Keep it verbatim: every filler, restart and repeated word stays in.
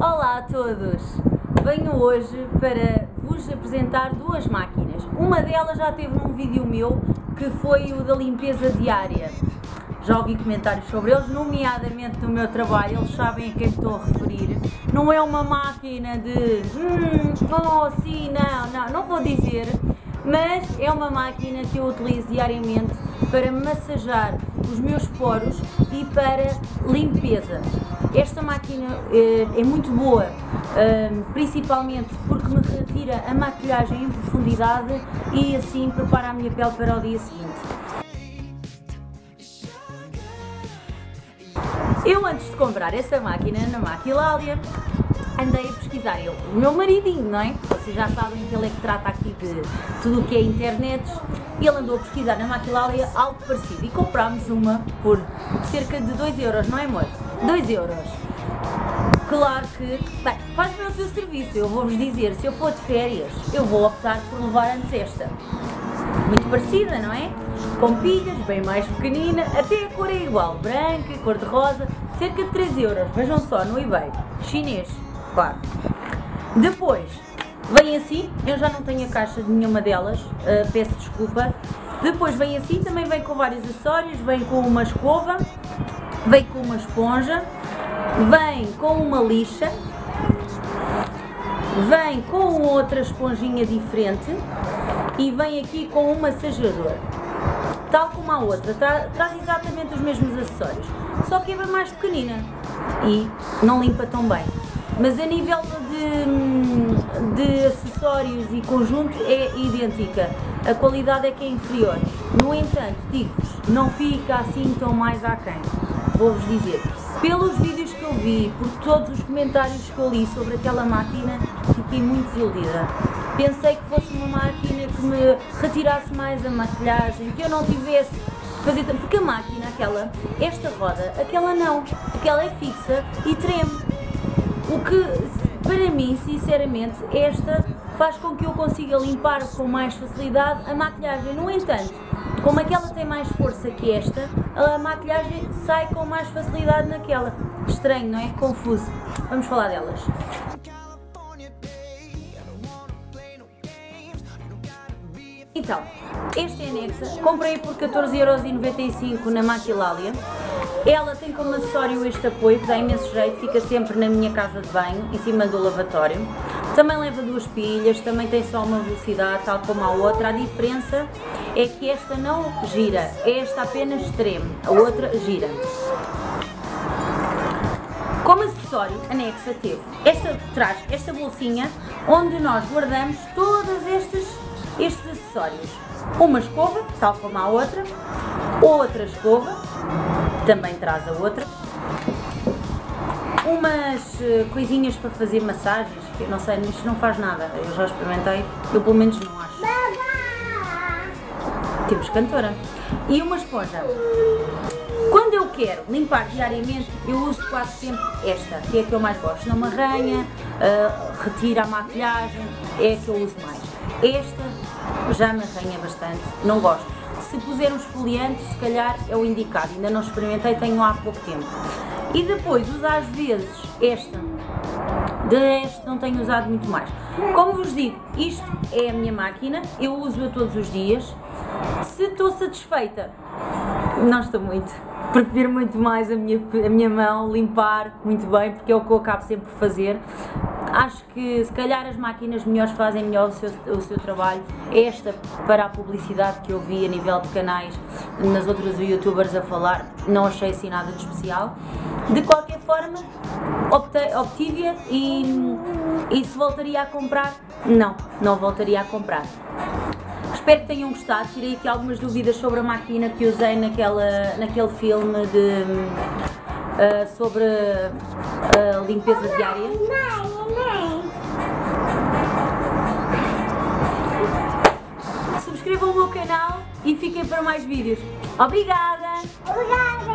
Olá a todos! Venho hoje para vos apresentar duas máquinas. Uma delas já teve num vídeo meu, que foi o da limpeza diária. Já ouvi comentários sobre eles, nomeadamente no meu trabalho, eles sabem a quem estou a referir. Não é uma máquina de hum, oh sim, não, não, não vou dizer, mas é uma máquina que eu utilizo diariamente para massajar os meus poros e para limpeza. Esta máquina eh, é muito boa, eh, principalmente porque me retira a maquilhagem em profundidade e assim prepara a minha pele para o dia seguinte. Eu, antes de comprar essa máquina na Maquilalia, andei a pesquisar. Eu, o meu maridinho, não é? Vocês já sabem que ele é que trata aqui de tudo o que é internet. E ele andou a pesquisar na Maquilalia algo parecido e comprámos uma por cerca de dois euros, não é, amor? dois euros. Claro que, bem, faz bem o seu serviço. Eu vou-vos dizer, se eu for de férias, eu vou optar por levar antes esta. Muito parecida, não é? Com pilhas, bem mais pequenina, até a cor é igual, branca, cor de rosa, cerca de três euros, vejam só, no eBay, chinês, claro. Depois, vem assim, eu já não tenho a caixa de nenhuma delas, uh, peço desculpa. Depois vem assim, também vem com vários acessórios, vem com uma escova, vem com uma esponja, vem com uma lixa, vem com outra esponjinha diferente e vem aqui com um massageador. Tal como a outra, tra traz exatamente os mesmos acessórios, só que é bem mais pequenina e não limpa tão bem. Mas a nível de, de acessórios e conjunto é idêntica, a qualidade é que é inferior. No entanto, digo-vos, não fica assim tão mais aquém. Vou-vos dizer, pelos vídeos que eu vi, por todos os comentários que eu li sobre aquela máquina, fiquei muito desiludida. Pensei que fosse uma máquina que me retirasse mais a maquilhagem, que eu não tivesse que fazer tanto, porque a máquina, aquela, esta roda, aquela não, aquela é fixa e treme. O que, para mim, sinceramente, esta faz com que eu consiga limpar com mais facilidade a maquilhagem. No entanto, como aquela tem mais força que esta, a maquilhagem sai com mais facilidade naquela. Estranho, não é? Confuso. Vamos falar delas. Então, esta é a Nexa, comprei por catorze euros e noventa e cinco na Maquilalia. Ela tem como acessório este apoio que dá imenso jeito, fica sempre na minha casa de banho, em cima do lavatório. Também leva duas pilhas, também tem só uma velocidade, tal como a outra. A diferença é que esta não gira, esta apenas treme, a outra gira. Como acessório, a Nexa teve esta, traz esta bolsinha onde nós guardamos todos estes, estes acessórios. Uma escova, tal como a outra, outra escova, também traz a outra, umas coisinhas para fazer massagens, que eu não sei, isto não faz nada, eu já experimentei, eu pelo menos não acho. Temos cantora. E uma esponja. Quando eu quero limpar diariamente, eu uso quase sempre esta, que é a que eu mais gosto. Não me arranha, uh, retira a maquilhagem, é a que eu uso mais. Esta já me arranha bastante, não gosto. Se puser um esfoliante, se calhar é o indicado, ainda não experimentei, tenho há pouco tempo. E depois uso às vezes esta, de resto não tenho usado muito mais. Como vos digo, isto é a minha máquina, eu uso-a todos os dias. Se estou satisfeita, não estou muito. Prefiro muito mais a minha, a minha mão limpar muito bem, porque é o que eu acabo sempre por fazer. Acho que se calhar as máquinas melhores fazem melhor o seu, o seu trabalho. Esta, para a publicidade que eu vi a nível de canais, nas outras youtubers a falar, não achei assim nada de especial. De qualquer forma, obtive-a e, e se voltaria a comprar, não, não voltaria a comprar. Espero que tenham gostado, tirei aqui algumas dúvidas sobre a máquina que usei naquela, naquele filme de, uh, sobre a uh, limpeza diária. Subscrevam o meu canal e fiquem para mais vídeos. Obrigada! Obrigada!